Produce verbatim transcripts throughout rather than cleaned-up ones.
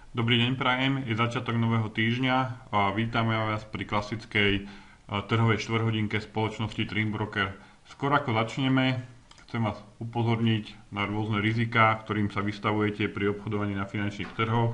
Dobrý deň prajem, je začiatok nového týždňa a vítame vás pri klasickej trhovej štvrťhodinke spoločnosti Trim Broker. Skôr ako začneme, chcem vás upozorniť na rôzne riziká, ktorým sa vystavujete pri obchodovaní na finančných trhoch.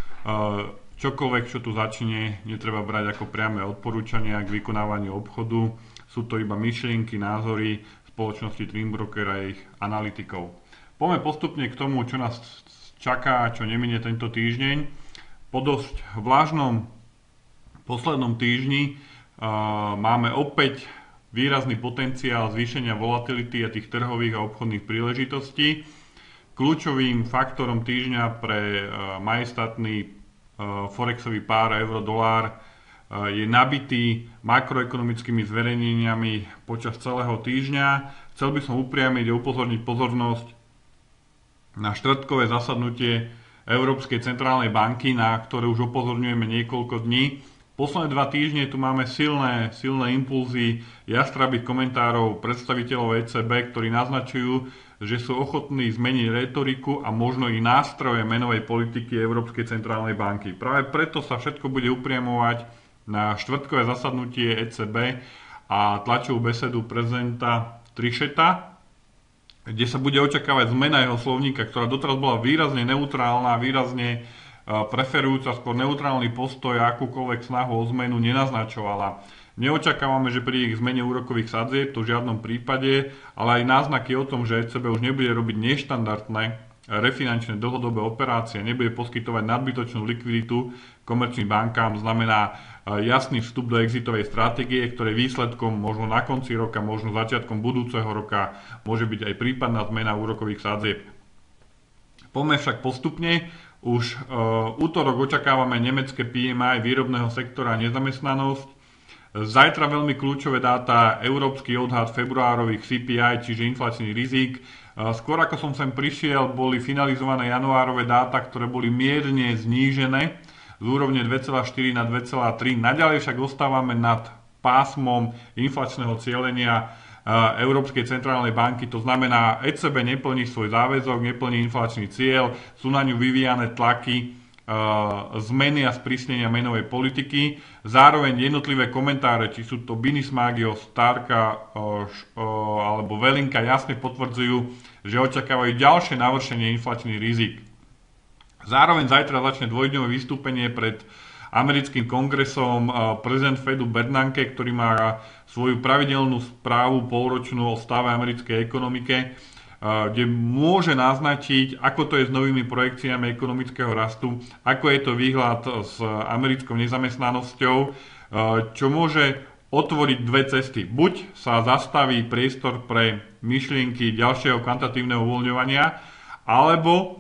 Čokoľvek, čo tu začne, netreba brať ako priame odporúčania k vykonávaniu obchodu. Sú to iba myšlienky, názory spoločnosti Trim Broker a ich analytikov. Poďme postupne k tomu, čo nás čaká a čo neminie tento týždeň. Po dosť vlážnom poslednom týždni uh, máme opäť výrazný potenciál zvýšenia volatility a tých trhových a obchodných príležitostí. Kľúčovým faktorom týždňa pre uh, majestátny uh, forexový pár euro-dolár uh, je nabitý makroekonomickými zverejneniami počas celého týždňa. Chcel by som upriamiť a upozorniť pozornosť na štvrtkové zasadnutie Európskej centrálnej banky, na ktoré už upozorňujeme niekoľko dní. Posledné dva týždne tu máme silné, silné impulzy jastrabých komentárov predstaviteľov é cé bé, ktorí naznačujú, že sú ochotní zmeniť retoriku a možno i nástroje menovej politiky Európskej centrálnej banky. Práve preto sa všetko bude upriamovať na štvrtkové zasadnutie é cé bé a tlačovú besedu prezidenta Trichetta, kde sa bude očakávať zmena jeho slovníka, ktorá doteraz bola výrazne neutrálna, výrazne preferujúca skôr neutrálny postoj a akúkoľvek snahu o zmenu nenaznačovala. Neočakávame, že príde k zmene úrokových sadzieb, to v žiadnom prípade, ale aj náznaky o tom, že é cé bé už nebude robiť neštandardné refinančné dlhodobé operácie, nebude poskytovať nadbytočnú likviditu komerčným bankám, znamená jasný vstup do exitovej stratégie, ktoré výsledkom možno na konci roka, možno začiatkom budúceho roka môže byť aj prípadná zmena úrokových sadzieb. Poďme však postupne. Už e, útorok očakávame nemecké pé em í výrobného sektora a nezamestnanosť. Zajtra veľmi kľúčové dáta, európsky odhad februárových cé pé í, čiže inflačný rizik. Skôr ako som sem prišiel, boli finalizované januárové dáta, ktoré boli mierne znížené z úrovne dva celé štyri na dva celé tri. Naďalej však ostávame nad pásmom inflačného cielenia Európskej centrálnej banky. To znamená, é cé bé neplní svoj záväzok, neplní inflačný cieľ, sú na ňu vyvíjane tlaky zmeny a sprísnenia menovej politiky. Zároveň jednotlivé komentáre, či sú to Binismagio, Starka alebo Velinka, jasne potvrdzujú, že očakávajú ďalšie navršenie inflačných rizik. Zároveň zajtra začne dvojdňové vystúpenie pred americkým kongresom prezident Fedu Bernanke, ktorý má svoju pravidelnú správu polročnú o stave americkej ekonomike, kde môže naznačiť, ako to je s novými projekciami ekonomického rastu, ako je to výhľad s americkou nezamestnanosťou, čo môže otvoriť dve cesty. Buď sa zastaví priestor pre myšlienky ďalšieho kvantitatívneho uvoľňovania, alebo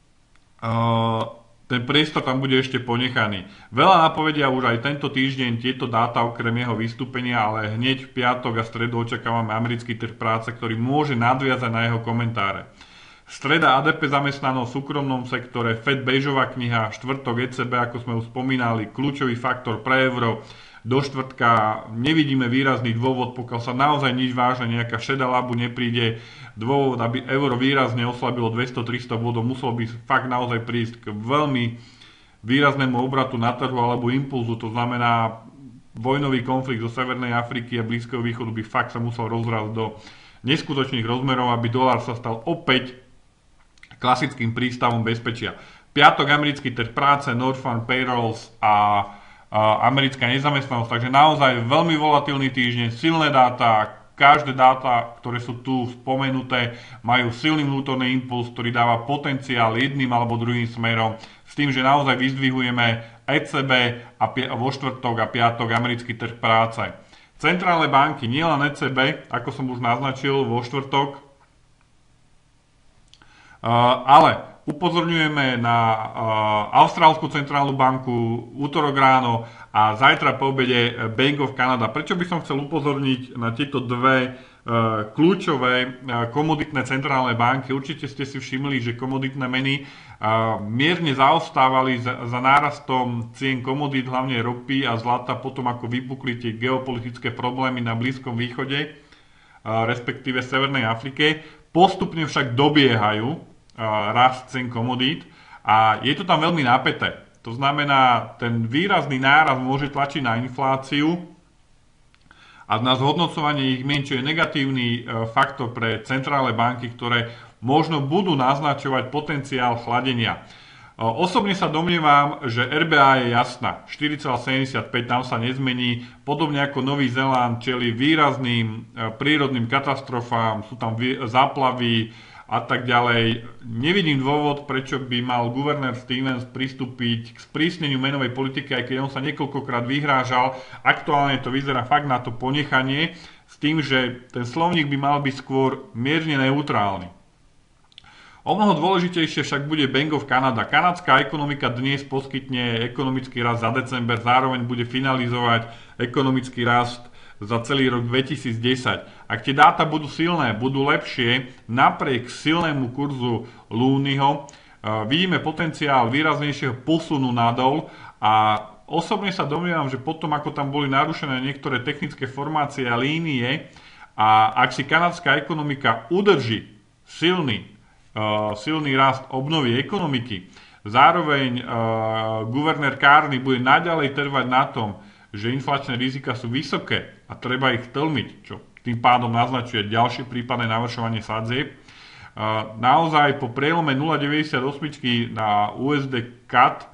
ten priestor tam bude ešte ponechaný. Veľa napovedia už aj tento týždeň tieto dáta okrem jeho vystúpenia, ale hneď v piatok a stredu očakávame americký trh práce, ktorý môže nadviazať na jeho komentáre. Streda á dé pé zamestnanosť v súkromnom sektore, Fed bežová kniha, štvrtok é cé bé, ako sme už spomínali, kľúčový faktor pre euro. Do štvrtka nevidíme výrazný dôvod, pokiaľ sa naozaj nič vážne, nejaká šedá labu nepríde, dôvod, aby euro výrazne oslabilo dvesto tristo bodov, muselo by fakt naozaj prísť k veľmi výraznému obratu na trhu alebo impulzu, to znamená vojnový konflikt zo Severnej Afriky a Blízkeho východu by fakt sa musel rozrásť do neskutočných rozmerov, aby dolár sa stal opäť klasickým prístavom bezpečia. Piatok americký trh práce, non-farm payrolls a americká nezamestnanosť, takže naozaj veľmi volatilný týždeň, silné dáta, každé dáta, ktoré sú tu spomenuté, majú silný vnútorný impuls, ktorý dáva potenciál jedným alebo druhým smerom, s tým, že naozaj vyzdvihujeme é cé bé a vo štvrtok a piatok americký trh práce. Centrálne banky, nielen é cé bé, ako som už naznačil vo štvrtok, ale upozorňujeme na uh, Austrálsku centrálnu banku útorok ráno a zajtra po obede Bank of Canada. Prečo by som chcel upozorniť na tieto dve uh, kľúčové uh, komoditné centrálne banky? Určite ste si všimli, že komoditné meny uh, mierne zaostávali za, za nárastom cien komodít, hlavne ropy a zlata, potom ako vypukli tie geopolitické problémy na Blízkom východe, uh, respektíve Severnej Afrike. Postupne však dobiehajú rast cien komodít a je to tam veľmi napäté. To znamená, ten výrazný náraz môže tlačiť na infláciu a na zhodnocovanie ich mien, čo je negatívny faktor pre centrálne banky, ktoré možno budú naznačovať potenciál chladenia. Osobne sa domnievam, že er bé á je jasná. štyri celá sedemdesiatpäť tam sa nezmení. Podobne ako Nový Zéland čelí výrazným prírodným katastrofám, sú tam záplavy a tak ďalej. Nevidím dôvod, prečo by mal guvernér Stevens pristúpiť k sprísneniu menovej politiky, aj keď on sa niekoľkokrát vyhrážal. Aktuálne to vyzerá fakt na to ponechanie, s tým, že ten slovník by mal byť skôr mierne neutrálny. O mnoho dôležitejšie však bude Bank of Canada. Kanadská ekonomika dnes poskytne ekonomický rast za december, zároveň bude finalizovať ekonomický rast za celý rok dvetisícdesať. Ak tie dáta budú silné, budú lepšie, napriek silnému kurzu Lúnyho, vidíme potenciál výraznejšieho posunu nadol a osobne sa domnievam, že potom, ako tam boli narušené niektoré technické formácie a línie a ak si kanadská ekonomika udrží silný silný rast obnovy ekonomiky. Zároveň uh, guvernér Carney bude naďalej trvať na tom, že inflačné rizika sú vysoké a treba ich tlmiť, čo tým pádom naznačuje ďalšie prípadné navršovanie sadzieb. Uh, naozaj po prielome nula celá deväťdesiatosem na ú es dé cat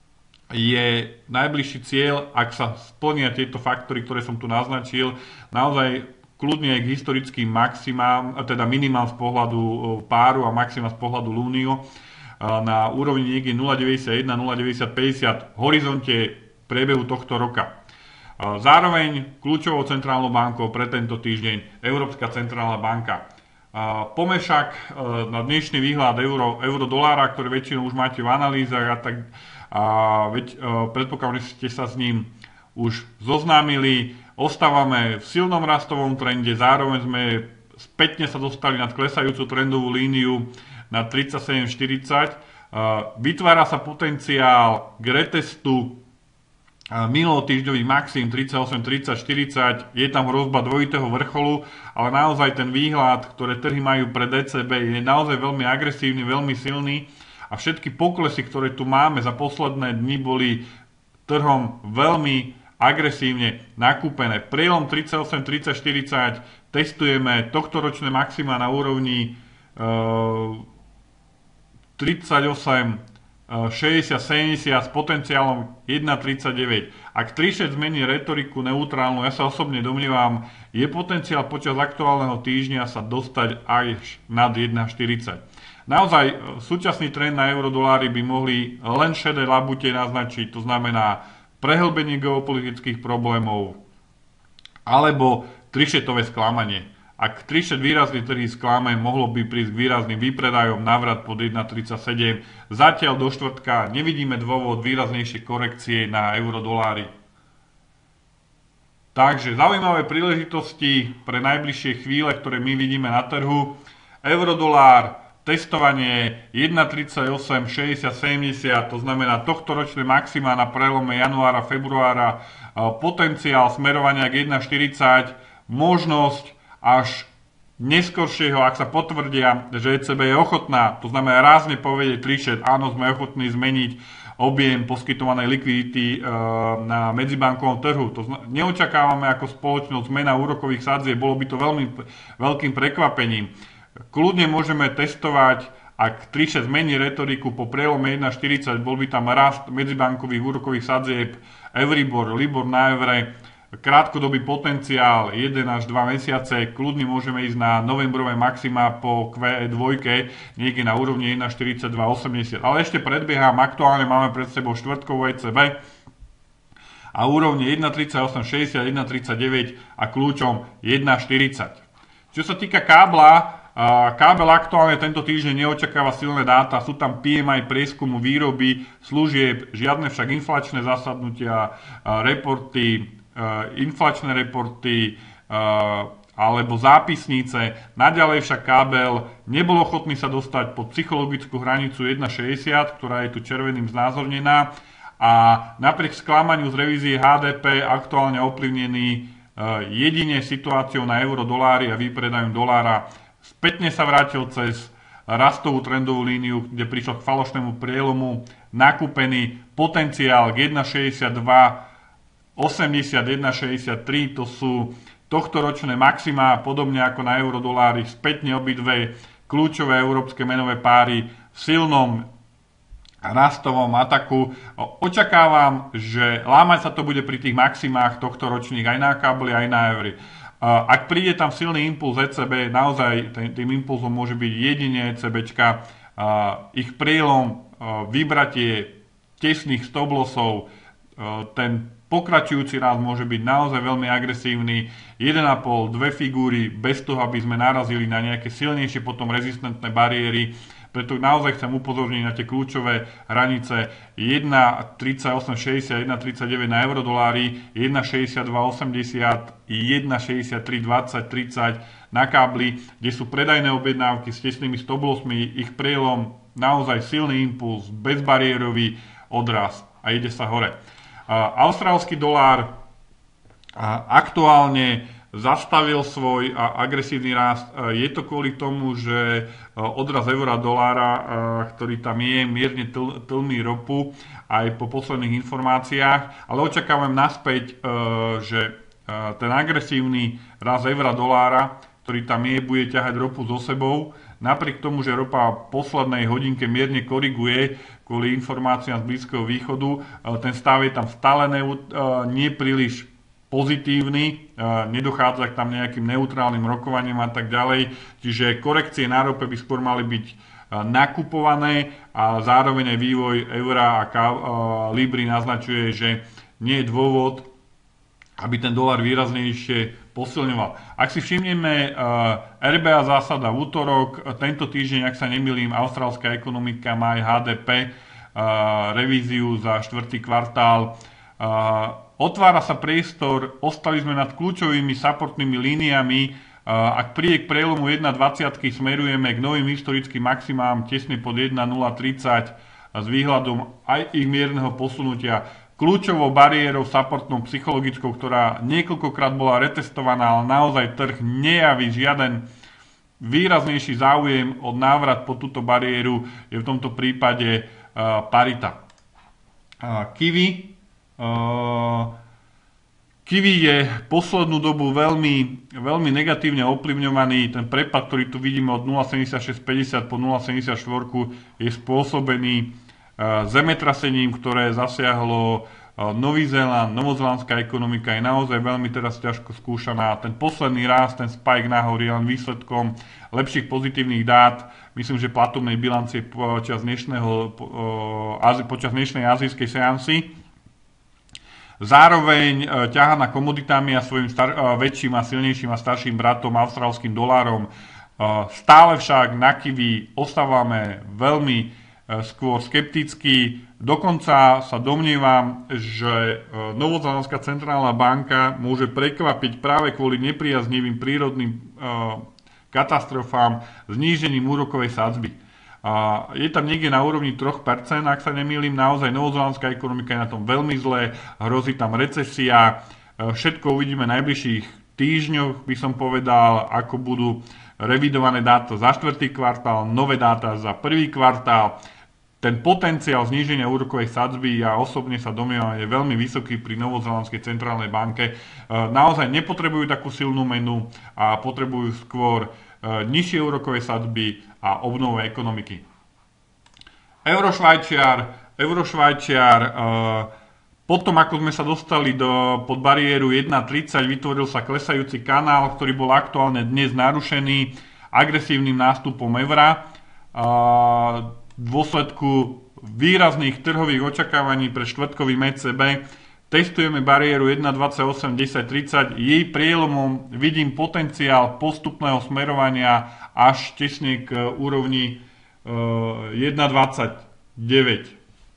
je najbližší cieľ, ak sa splnia tieto faktory, ktoré som tu naznačil, naozaj kľudne k historickým maximám, teda minimám z pohľadu páru a maximám z pohľadu Lúnyho na úrovni niekde nula celá deväťdesiatjeden nula celá deväťdesiatpäťdesiat v horizonte priebehu tohto roka. Zároveň kľúčovou centrálnou bankou pre tento týždeň Európska centrálna banka. Poďme však na dnešný výhľad euro, euro-dolára, ktorý väčšinou už máte v analýzach a tak a veď, predpokladám, že ste sa s ním už zoznámili. Ostávame v silnom rastovom trende, zároveň sme spätne sa dostali nad klesajúcu trendovú líniu na tridsaťsedem štyridsať. Vytvára sa potenciál k retestu minulotýždňových maxim tridsaťosem tridsať štyridsať. Je tam hrozba dvojitého vrcholu, ale naozaj ten výhľad, ktoré trhy majú pre dé cé bé, je naozaj veľmi agresívny, veľmi silný a všetky poklesy, ktoré tu máme za posledné dni, boli trhom veľmi agresívne nakúpené. Prielom tridsaťosem tridsať štyridsať testujeme tohtoročné maxima na úrovni e, tridsaťosem šesťdesiat sedemdesiat s potenciálom jeden tridsaťdeväť. Ak trišet zmení retoriku neutrálnu, ja sa osobne domnievam, je potenciál počas aktuálneho týždňa sa dostať až nad jeden štyridsať. Naozaj súčasný trend na eurodolári by mohli len šedé labute naznačiť, to znamená prehlbenie geopolitických problémov alebo trišetové sklamanie. Ak trišet výrazný trhy sklame, mohlo by prísť k výrazným výpredajom, návrat pod jeden tridsaťsedem. Zatiaľ do štvrtka nevidíme dôvod výraznejšej korekcie na eurodolári. Takže zaujímavé príležitosti pre najbližšie chvíle, ktoré my vidíme na trhu. Eurodolár, testovanie jeden tridsaťosem šesťdesiat sedemdesiat, to znamená tohtoročné maxima na prelome januára, februára, potenciál smerovania k jeden štyridsať, možnosť až neskoršieho, ak sa potvrdia, že é cé bé je ochotná, to znamená rázne povedieť trišet, áno, sme ochotní zmeniť objem poskytovanej likvidity na medzibankovom trhu. To znamená, neočakávame ako spoločnosť zmena úrokových sadzieb, bolo by to veľmi veľkým prekvapením. Kľudne môžeme testovať, ak trišet zmení retoriku po prielome jeden štyridsať, bol by tam rast medzibankových úrokových sadzieb Euribor, Libor na evre, krátkodobý potenciál jeden až dva mesiace, kľudne môžeme ísť na novembrové maxima po kvé é dva, niekde na úrovni jeden štyridsaťdva osemdesiat. Ale ešte predbieham, aktuálne máme pred sebou štvrtkovú é cé bé a úrovne jeden tridsaťosem šesťdesiat, jeden tridsaťdeväť a kľúčom jeden štyridsať. Čo sa týka kábla, kábel aktuálne tento týždeň neočakáva silné dáta, sú tam pé em í prieskumu výroby, služieb, žiadne však inflačné zasadnutia, reporty, inflačné reporty alebo zápisnice. Naďalej však kábel nebol ochotný sa dostať pod psychologickú hranicu jeden šesťdesiat, ktorá je tu červeným znázornená a napriek sklamaniu z revízie há dé pé aktuálne ovplyvnený jedine situáciou na euro dolári a výpredajom dolára spätne sa vrátil cez rastovú trendovú líniu, kde prišlo k falošnému prielomu, nakúpený potenciál k jeden šesťdesiatdva osemdesiat, jeden šesťdesiattri, to sú tohtoročné maxima, podobne ako na eurodolári, spätne obidve kľúčové európske menové páry v silnom rastovom ataku. Očakávam, že lámať sa to bude pri tých maximách tohtoročných aj na kábli, aj na eury. Ak príde tam silný impuls é cé bé, naozaj tým impulzom môže byť jedine ECBčka, ich prielom, vybratie tesných stop lossov, ten pokračujúci rast môže byť naozaj veľmi agresívny, jeden a pol, dve figúry, bez toho, aby sme narazili na nejaké silnejšie potom rezistentné bariéry. Preto naozaj chcem upozorniť na tie kľúčové hranice jeden tridsaťosem šesťdesiat, jeden tridsaťdeväť na eurodolári, jeden šesťdesiatdva osemdesiat, jeden šesťdesiattri dvadsať tridsať na kábli, kde sú predajné objednávky s tesnými stop lossmi, ich prielom naozaj silný impuls, bezbariérový odraz a ide sa hore. Austrálsky dolár aktuálne zastavil svoj agresívny rast. Je to kvôli tomu, že odraz eura dolára, ktorý tam je, mierne tlmí ropu aj po posledných informáciách, ale očakávam naspäť, že ten agresívny rast eura dolára, ktorý tam je, bude ťahať ropu so sebou. Napriek tomu, že ropa v poslednej hodinke mierne koriguje kvôli informáciám z Blízkeho východu, ten stav je tam stále nie príliš pozitívny, nedochádza k tam nejakým neutrálnym rokovaním a tak ďalej, čiže korekcie na rope by skôr mali byť nakupované a zároveň aj vývoj eura a libry naznačuje, že nie je dôvod, aby ten dolar výraznejšie posilňoval. Ak si všimneme er bé á zásada v útorok, tento týždeň, ak sa nemýlim, austrálska ekonomika má aj há dé pé, revíziu za štvrtý kvartál. Otvára sa priestor, ostali sme nad kľúčovými supportnými líniami. Ak príde k prelomu jeden dvadsať, smerujeme k novým historickým maximám tesne pod jeden nula tridsať s výhľadom aj ich mierneho posunutia. Kľúčovou bariérou supportnou psychologickou, ktorá niekoľkokrát bola retestovaná, ale naozaj trh nejaví žiaden výraznejší záujem od návrat po túto bariéru, je v tomto prípade uh, parita. Uh, Kiwi. Uh, Kiwi je poslednú dobu veľmi, veľmi negatívne ovplyvňovaný. Ten prepad, ktorý tu vidíme od nula sedemdesiatšesť päťdesiat po nula sedemdesiatštyri, je spôsobený zemetrasením, ktoré zasiahlo Nový Zéland. Novozélandská ekonomika je naozaj veľmi teraz ťažko skúšaná. Ten posledný rast, ten spike nahor je len výsledkom lepších pozitívnych dát. Myslím, že platobnej bilancie počas dnešného, počas dnešnej azijskej seansy. Zároveň ťahaná komoditami a svojim star- väčším a silnejším a starším bratom austrálskym dolárom. Stále však na Kiwi ostávame veľmi skôr skeptický. Dokonca sa domnievam, že Novozélandská centrálna banka môže prekvapiť práve kvôli nepriaznivým prírodným katastrofám znížením úrokovej sadzby. Je tam niekde na úrovni tri percentá, ak sa nemýlim, naozaj novozélandská ekonomika je na tom veľmi zlé, hrozí tam recesia. Všetko uvidíme v najbližších týždňoch, by som povedal, ako budú revidované dáta za štvrtý kvartál, nové dáta za prvý kvartál. Ten potenciál zníženia úrokovej sadzby, ja osobne sa domnievam, je veľmi vysoký pri Novozélandskej centrálnej banke. Naozaj nepotrebujú takú silnú menu a potrebujú skôr nižšie úrokové sadzby a obnovu ekonomiky. Eurošvajčiar, Eurošvajčiar potom, ako sme sa dostali do, pod bariéru jeden tridsať, vytvoril sa klesajúci kanál, ktorý bol aktuálne dnes narušený agresívnym nástupom eura. V dôsledku výrazných trhových očakávaní pre štvrtkovým é cé bé testujeme bariéru jeden dvadsaťosem desať tridsať. Jej prielomom vidím potenciál postupného smerovania až tesne k úrovni jeden dvadsaťdeväť.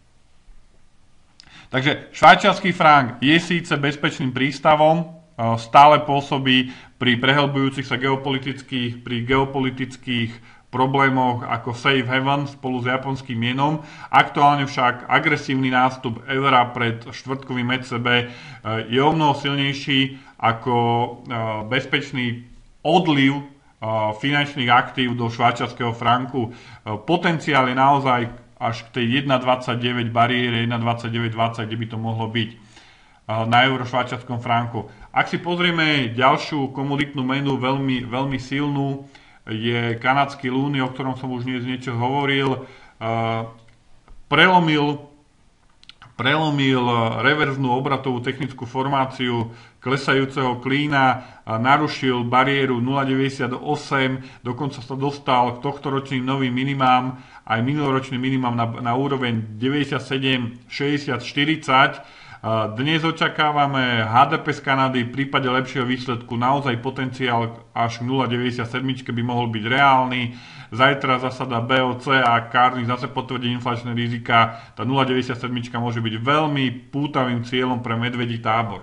Takže švajčiarsky frank je síce bezpečným prístavom, stále pôsobí pri prehlbujúcich sa geopolitických, pri geopolitických problémoch ako safe haven spolu s japonským jenom. Aktuálne však agresívny nástup eura pred štvrtkovým é cé bé je o mnoho silnejší ako bezpečný odliv finančných aktív do švajčiarskeho franku. Potenciál je naozaj až k tej jeden dvadsaťdeväť bariére, jeden dvadsaťdeväť dvadsať, kde by to mohlo byť na euro švajčiarskom franku. Ak si pozrieme ďalšiu komoditnú menu, veľmi, veľmi silnú, je kanadský lúny, o ktorom som už dnes niečo hovoril. Prelomil, prelomil reverznú obratovú technickú formáciu klesajúceho klína, narušil bariéru nula deväťdesiatosem, dokonca sa dostal k tohtoročným novým minimám, aj minuloročným minimám na, na úroveň deväťdesiatsedem šesťdesiat štyridsať. Dnes očakávame há dé pé z Kanady v prípade lepšieho výsledku naozaj potenciál až k nula deväťdesiatsedem by mohol byť reálny. Zajtra zasada bé ó cé a Carney zase potvrdí inflačné rizika. Tá nula deväťdesiatsedem môže byť veľmi pútavým cieľom pre medvedí tábor.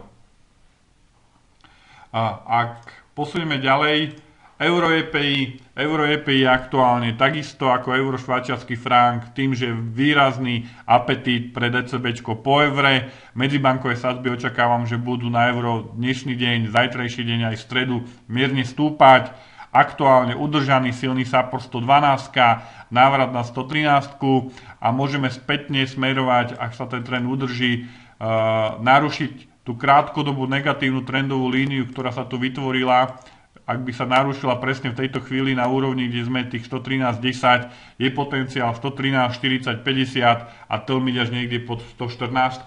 A ak posunieme ďalej, euro é pé í, euro é pé í je aktuálne takisto ako euro švajčiarsky frank, tým, že výrazný apetít pre DCBčko po evre. Medzibankové sadzby očakávam, že budú na euro dnešný deň, zajtrajší deň aj v stredu mierne stúpať. Aktuálne udržaný silný support sto dvanásť, návrat na sto trinásť a môžeme spätne smerovať, ak sa ten trend udrží, uh, narušiť tú krátkodobú negatívnu trendovú líniu, ktorá sa tu vytvorila. Ak by sa narušila presne v tejto chvíli na úrovni, kde sme tých sto trinásť desať, je potenciál sto trinásť štyridsať päťdesiat a tlmiť až niekde pod sto štrnásť.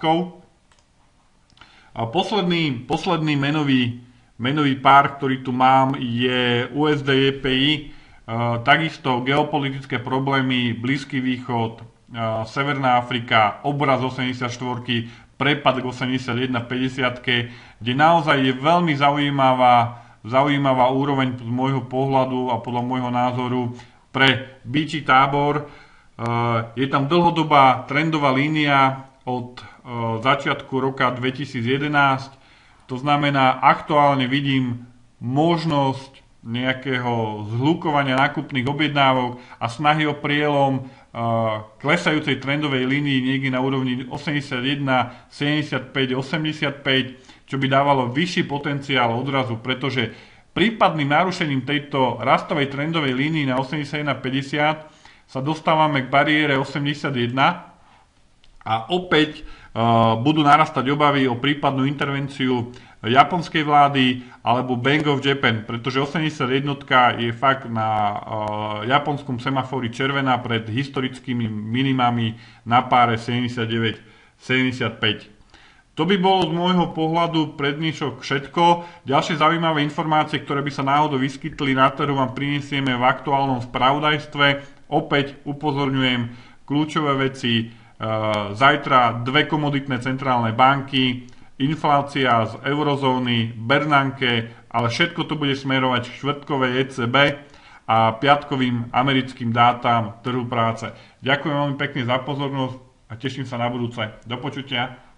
A posledný, posledný menový, menový pár, ktorý tu mám, je ú es dé é pé í. E, takisto geopolitické problémy, Blízky východ, e, Severná Afrika, obraz osemdesiatštyri, prepad k osemdesiatjeden päťdesiat, kde naozaj je veľmi zaujímavá, zaujímavá úroveň z môjho pohľadu a podľa môjho názoru pre bičí tábor. Je tam dlhodobá trendová línia od začiatku roka dvetisícjedenásť. To znamená, aktuálne vidím možnosť nejakého zhlukovania nákupných objednávok a snahy o prielom klesajúcej trendovej línii niekde na úrovni osemdesiatjeden sedemdesiatpäť osemdesiatpäť, čo by dávalo vyšší potenciál odrazu, pretože prípadným narušením tejto rastovej trendovej línii na osemdesiatjeden päťdesiat sa dostávame k bariére osemdesiatjeden a opäť uh, budú narastať obavy o prípadnú intervenciu japonskej vlády alebo Bank of Japan, pretože osemdesiatjeden je fakt na uh, japonskom semafóri červená pred historickými minimami na páre sedemdesiatdeväť sedemdesiatpäť. To by bolo z môjho pohľadu pre dnešok všetko. Ďalšie zaujímavé informácie, ktoré by sa náhodou vyskytli na trhu, vám prinesieme v aktuálnom spravodajstve. Opäť upozorňujem, kľúčové veci, zajtra dve komoditné centrálne banky, inflácia z eurozóny, Bernanke, ale všetko to bude smerovať k štvrtkovej é cé bé a piatkovým americkým dátam trhu práce. Ďakujem veľmi pekne za pozornosť a teším sa na budúce. Do počutia.